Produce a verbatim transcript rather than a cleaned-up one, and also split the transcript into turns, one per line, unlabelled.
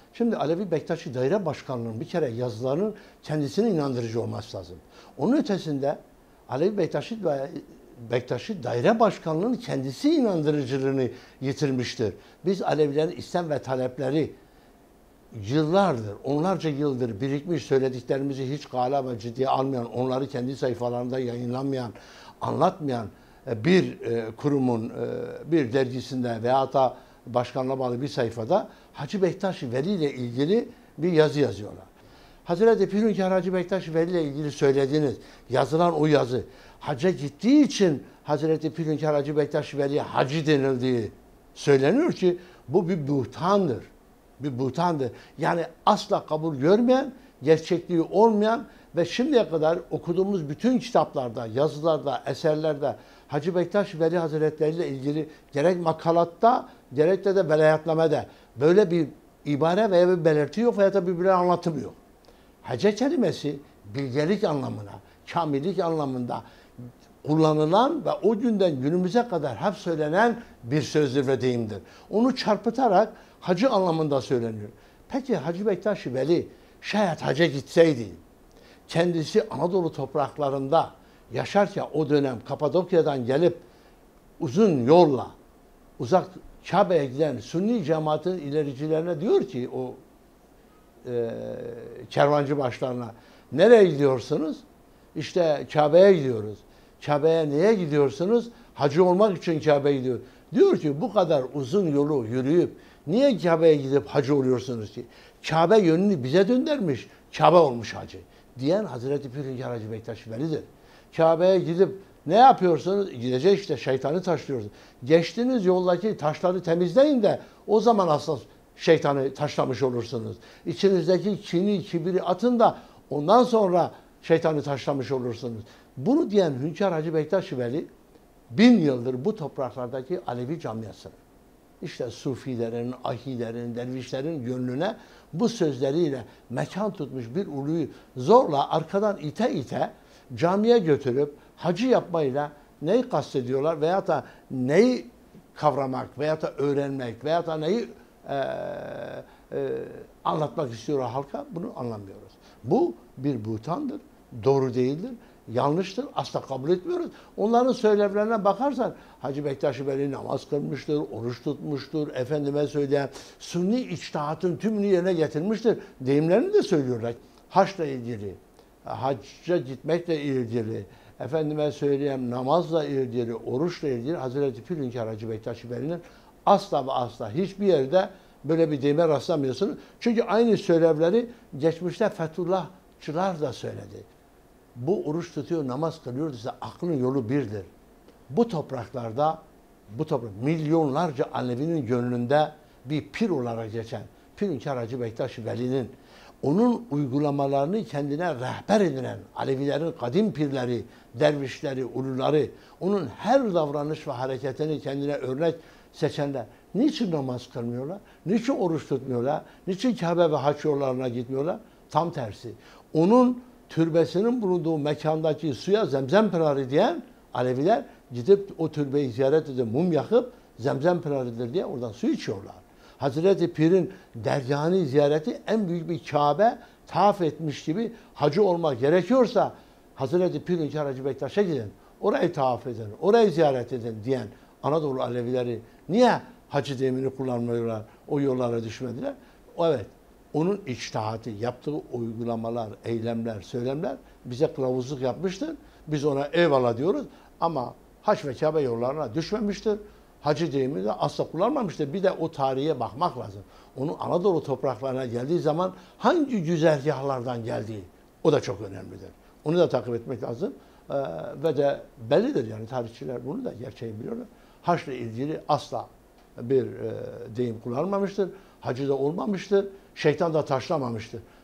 Şimdi Alevi Bektaşi Daire Başkanlığı'nın bir kere yazılarının kendisine inandırıcı olması lazım. Onun ötesinde Alevi Bektaşi, Bektaşi Daire Başkanlığı'nın kendisi inandırıcılığını yitirmiştir. Biz Alevilerin istem ve talepleri yıllardır, onlarca yıldır birikmiş, söylediklerimizi hiç gala ve ciddiye almayan, onları kendi sayfalarında yayınlamayan, anlatmayan bir kurumun bir dergisinde veya da başkanlığa bağlı bir sayfada Hacı Bektaş Veli ile ilgili bir yazı yazıyorlar. Hazreti Pir Hünkâr Hacı Bektaş Veli ile ilgili söylediğiniz, yazılan o yazı, hacca gittiği için Hazreti Pir Hünkâr Hacı Bektaş Veli'ye hacı denildiği söyleniyor ki bu bir buhtandır. Bir buhtandır. Yani asla kabul görmeyen, gerçekliği olmayan ve şimdiye kadar okuduğumuz bütün kitaplarda, yazılarda, eserlerde Hacı Bektaş Veli Hazretleri ile ilgili gerek makalatta, gerek de de velayetnamede böyle bir ibare veya bir belirti yok veya da birbirine anlatım yok. Hacca kelimesi bilgelik anlamına, kamillik anlamında kullanılan ve o günden günümüze kadar hep söylenen bir sözdür ve deyimdir. Onu çarpıtarak hacı anlamında söyleniyor. Peki Hacı Bektaş Veli şayet hacca gitseydi, kendisi Anadolu topraklarında yaşarken o dönem Kapadokya'dan gelip uzun yolla uzak Kabe'ye giden Sünni cemaatin ilericilerine diyor ki o e, kervancı başlarına, nereye gidiyorsunuz? İşte Kabe'ye gidiyoruz. Kabe'ye niye gidiyorsunuz? Hacı olmak için Kabe'ye gidiyor. Diyor ki bu kadar uzun yolu yürüyüp niye Kabe'ye gidip hacı oluyorsunuz ki? Kabe yönünü bize döndürmüş, Kabe olmuş hacı diyen Hazreti Pir Hünkâr Hacı Bektaş Veli'dir. Kabe'ye gidip ne yapıyorsunuz? Gidecek işte şeytanı taşlıyorsunuz. Geçtiğiniz yoldaki taşları temizleyin de o zaman asla şeytanı taşlamış olursunuz. İçinizdeki kini, kibiri atın da ondan sonra şeytanı taşlamış olursunuz. Bunu diyen Hünkâr Hacı Bektaş Veli bin yıldır bu topraklardaki Alevi camiasını, işte Sufilerin, Ahilerin, Dervişlerin gönlüne bu sözleriyle mekan tutmuş bir uluyu zorla arkadan ite ite camiye götürüp hacı yapmayla neyi kastediyorlar veya da neyi kavramak veya da öğrenmek veya da neyi e, e, anlatmak istiyorlar halka, bunu anlamıyoruz. Bu bir buhtandır, doğru değildir, yanlıştır, asla kabul etmiyoruz. Onların söylemlerine bakarsan Hacı Bektaş Veli namaz kılmıştır, oruç tutmuştur, efendime söyleyen Sünni içtihatın tümünü yerine getirmiştir. Deyimlerini de söylüyorlar. Haçla ilgili, hacca gitmekle ilgili, efendime söyleyeyim namazla ilgili, oruçla ilgili Hazreti Pir Hünkâr Hacı Bektaş Veli'nin asla ve asla hiçbir yerde böyle bir deyime rastlamıyorsunuz. Çünkü aynı söylevleri geçmişte Fethullahçılar da söyledi. Bu oruç tutuyor, namaz kılıyor ise aklın yolu birdir. Bu topraklarda, bu toprak milyonlarca Alevi'nin gönlünde bir pir olarak geçen Pir Hünkâr Hacı Bektaş Veli'nin onun uygulamalarını kendine rehber edinen Alevilerin kadim pirleri, dervişleri, uluları, onun her davranış ve hareketini kendine örnek seçenler niçin namaz kılmıyorlar? Niçin oruç tutmuyorlar? Niçin Kabe ve hac yollarına gitmiyorlar? Tam tersi. Onun türbesinin bulunduğu mekandaki suya zemzem pınarı diyen Aleviler gidip o türbeyi ziyaret edip mum yakıp zemzem pınarıdır diye oradan su içiyorlar. Hazreti Pir'in dergahını ziyareti en büyük bir Kabe tavaf etmiş gibi hacı olmak gerekiyorsa Hazreti Pir Hünkâr Hacı Bektaş'a gidin, orayı tavaf edin, orayı ziyaret edin diyen Anadolu Alevileri niye hacı deyimini kullanmıyorlar, o yollara düşmediler? Evet, onun içtihatı, yaptığı uygulamalar, eylemler, söylemler bize kılavuzluk yapmıştır. Biz ona eyvallah diyoruz ama hac ve Kabe yollarına düşmemiştir. Hacı deyimi de asla kullanmamıştır. Bir de o tarihe bakmak lazım. Onun Anadolu topraklarına geldiği zaman hangi güzergahlardan geldiği o da çok önemlidir. Onu da takip etmek lazım. Ee, ve de bellidir yani tarihçiler bunu da gerçeği biliyorlar. Haçla ilgili asla bir e, deyim kullanmamıştır. Hacı da olmamıştır. Şeytan da taşlamamıştır.